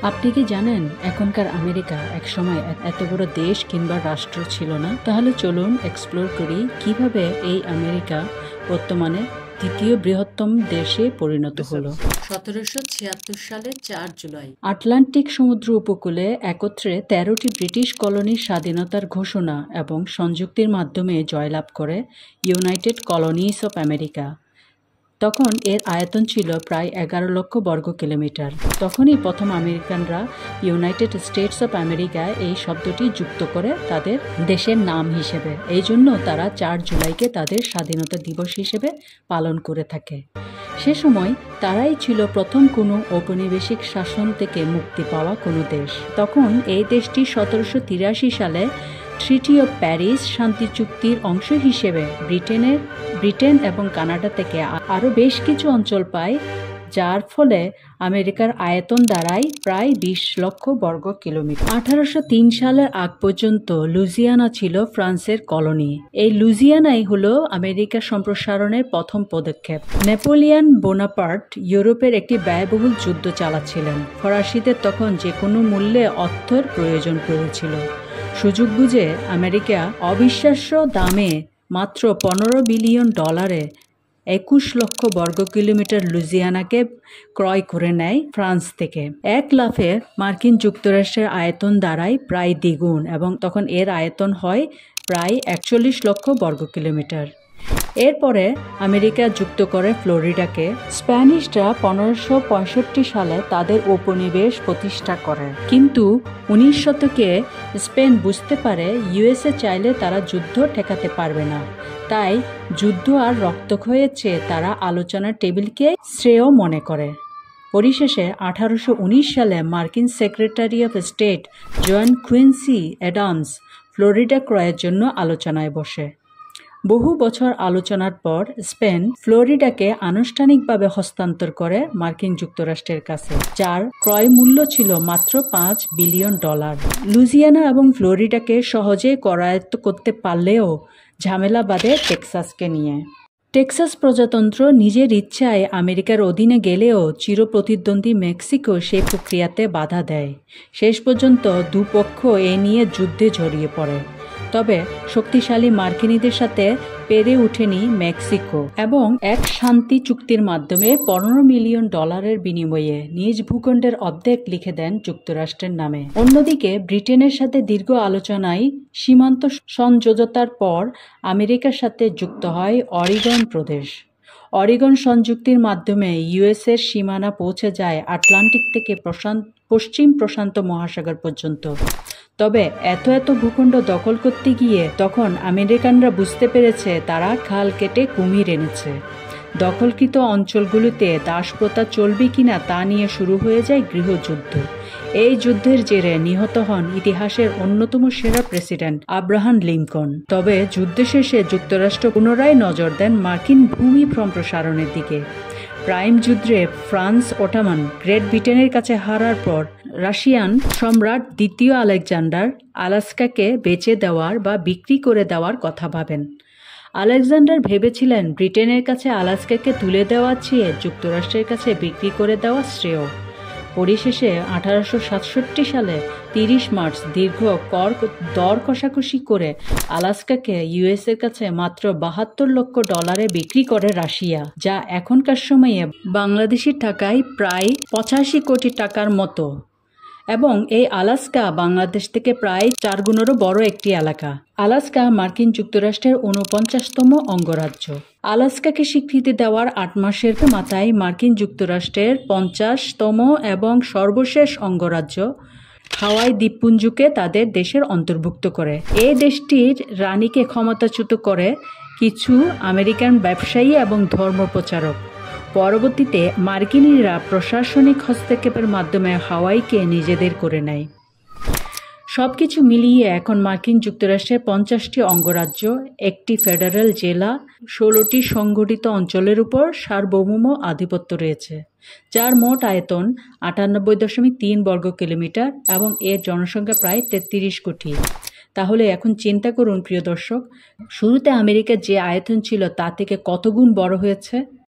আপনি কি জানেন এখনকার আমেরিকা একসময় এত বড় দেশ কিংবা রাষ্ট্র ছিল না? তাহলে চলুন এক্সপ্লোর করি কিভাবে এই আমেরিকা বর্তমানে দ্বিতীয় বৃহত্তম দেশে পরিণত হলো। 1776 সালের 4 জুলাই আটলান্টিক সমুদ্র উপকূলে একত্রে 13টি ব্রিটিশ কলোনির স্বাধীনতার ঘোষণা এবং সংযুক্তির মাধ্যমে জয়লাভ করে ইউনাইটেড কলোনিস অফ আমেরিকা। তখন এর আয়তন ছিল প্রায় 11 লক্ষ বর্গ কিলোমিটার। তখনই প্রথম আমেরিকানরা ইউনাইটেড স্টেটস অফ আমেরিকায় এই শব্দটি যুক্ত করে তাদের দেশের নাম হিসেবে। এই জন্য তারা 4 জুলাইকে তাদের স্বাধীনতা দিবস হিসেবে পালন করে থাকে। সে সময় তারাই ছিল প্রথম কোনো ঔপনিবেশিক শাসন থেকে মুক্তি পাওয়া কোনো দেশ। তখন এই দেশটি 1783 সালে ট্রিটি অফ প্যারিস শান্তি চুক্তির অংশ হিসেবে ব্রিটেন এবং কানাডা থেকে আরও বেশ কিছু অঞ্চল পায়, যার ফলে আমেরিকার আয়তন দাঁড়ায় প্রায় 20 লক্ষ বর্গ কিলোমিটার। 1803 সালের আগ পর্যন্ত লুইজিয়ানা ছিল ফ্রান্সের কলোনি। এই লুইজিয়ানাই হলো আমেরিকা সম্প্রসারণের প্রথম পদক্ষেপ। নেপোলিয়ন বোনাপার্ট ইউরোপের একটি ব্যয়বহুল যুদ্ধ চালাচ্ছিলেন। ফরাসিদের তখন যে কোনো মূল্যে অর্থের প্রয়োজন পড়েছিল। সুযোগ বুঝে আমেরিকা অবিশ্বাস্য দামে মাত্র $15 বিলিয়ন 21 লক্ষ বর্গ কিলোমিটার লুইজিয়ানাকে ক্রয় করে নেয় ফ্রান্স থেকে। এক লাফে মার্কিন যুক্তরাষ্ট্রের আয়তন দাঁড়ায় প্রায় দ্বিগুণ এবং তখন এর আয়তন হয় প্রায় 41 লক্ষ বর্গ কিলোমিটার। এরপরে আমেরিকা যুক্ত করে ফ্লোরিডাকে। স্প্যানিশরা 1565 সালে তাদের উপনিবেশ প্রতিষ্ঠা করে, কিন্তু 19 শতকে স্পেন বুঝতে পারে ইউএসএ চাইলে তারা যুদ্ধ ঠেকাতে পারবে না। তাই যুদ্ধ আর রক্তক্ষয়ের চেয়ে তারা আলোচনার টেবিলকে শ্রেয় মনে করে। পরিশেষে 1819 সালে মার্কিন secretary of state John Quincy Adams Florida ক্রয়ের জন্য আলোচনায় বসে। বহু বছর আলোচনার পর স্পেন ফ্লোরিডাকে আনুষ্ঠানিকভাবে হস্তান্তর করে মার্কিন যুক্তরাষ্ট্রের কাছে, যার ক্রয় মূল্য ছিল মাত্র $5 বিলিয়ন। লুইজিয়ানা এবং ফ্লোরিডাকে সহজে করায়ত্ত করতে পারলেও ঝামেলা বাধে টেক্সাসকে নিয়ে। টেক্সাস প্রজাতন্ত্র নিজের ইচ্ছায় আমেরিকার অধীনে গেলেও চিরপ্রতিদ্বন্দ্বী মেক্সিকো সেই প্রক্রিয়াতে বাধা দেয়। শেষ পর্যন্ত দুপক্ষ এ নিয়ে যুদ্ধে জড়িয়ে পড়ে। তবে শক্তিশালী মার্কিনীদের সাথে পেরে ওঠেনি মেক্সিকো এবং এক শান্তি চুক্তির মাধ্যমে $15 মিলিয়ন বিনিময়ে নিজ ভূখণ্ডের অর্ধেক লিখে দেন যুক্তরাষ্ট্রের নামে। অন্যদিকে ব্রিটেনের সাথে দীর্ঘ আলোচনায় সীমান্ত সমঝোতার পর আমেরিকার সাথে যুক্ত হয় অরিগন প্রদেশ। অরিগন সংযুক্তির মাধ্যমে ইউএসের সীমানা পৌঁছে যায় আটলান্টিক থেকে পশ্চিম প্রশান্ত মহাসাগর পর্যন্ত। তবে এত ভূখণ্ড দখল করতে গিয়ে তখন আমেরিকানরা বুঝতে পেরেছে তারা খাল কেটে কুমির এনেছে। দখলকৃত অঞ্চলগুলিতে দাসপ্রথা চলবে কিনা তা নিয়ে শুরু হয়ে যায় গৃহযুদ্ধ। এই যুদ্ধের জেরে নিহত হন ইতিহাসের অন্যতম সেরা প্রেসিডেন্ট আব্রাহাম লিঙ্কন। তবে যুদ্ধ শেষে যুক্তরাষ্ট্র পুনরায় নজর দেন মার্কিন ভূমি সম্প্রসারণের দিকে। প্রাইম যুদ্ধে ফ্রান্স অটোমান গ্রেট ব্রিটেনের কাছে হারার পর রাশিয়ান সম্রাট দ্বিতীয় আলেকজান্ডার আলাস্কাকে বেচে দেওয়ার বা বিক্রি করে দেওয়ার কথা ভাবেন। আলেকজান্ডার ভেবেছিলেন ব্রিটেনের কাছে আলাস্কাকে তুলে দেওয়ার চেয়ে যুক্তরাষ্ট্রের কাছে বিক্রি করে দেওয়া শ্রেয়। পরিশেষে 1867 সালে 30 মার্চ দীর্ঘ দর কষাকষি করে আলাস্কাকে ইউএসের কাছে মাত্র $72 লক্ষ বিক্রি করে রাশিয়া, যা এখনকার সময়ে বাংলাদেশি টাকায় প্রায় 85 কোটি টাকার মতো। এবং এই আলাস্কা বাংলাদেশ থেকে প্রায় 4 গুণেরও বড় একটি এলাকা। আলাস্কা মার্কিন যুক্তরাষ্ট্রের 49তম অঙ্গরাজ্য। আলাস্কাকে স্বীকৃতি দেওয়ার 8 মাসের মাথায় মার্কিন যুক্তরাষ্ট্রের 50তম এবং সর্বশেষ অঙ্গরাজ্য হাওয়াই দ্বীপপুঞ্জকে তাদের দেশের অন্তর্ভুক্ত করে। এই দেশটির রানীকে ক্ষমতাচ্যুত করে কিছু আমেরিকান ব্যবসায়ী এবং ধর্মপ্রচারক। পরবর্তীতে মার্কিনীরা প্রশাসনিক হস্তক্ষেপের মাধ্যমে হাওয়াইকে নিজেদের করে নেয়। সবকিছু মিলিয়ে এখন মার্কিন যুক্তরাষ্ট্রের 50টি অঙ্গরাজ্য, একটি ফেডারেল জেলা, 16টি সংগঠিত অঞ্চলের উপর সার্বভৌম আধিপত্য রয়েছে, যার মোট আয়তন 98.3 বর্গ কিলোমিটার এবং এর জনসংখ্যা প্রায় 33 কোটি। তাহলে এখন চিন্তা করুন প্রিয় দর্শক, শুরুতে আমেরিকার যে আয়তন ছিল তা থেকে কত গুণ বড় হয়েছে।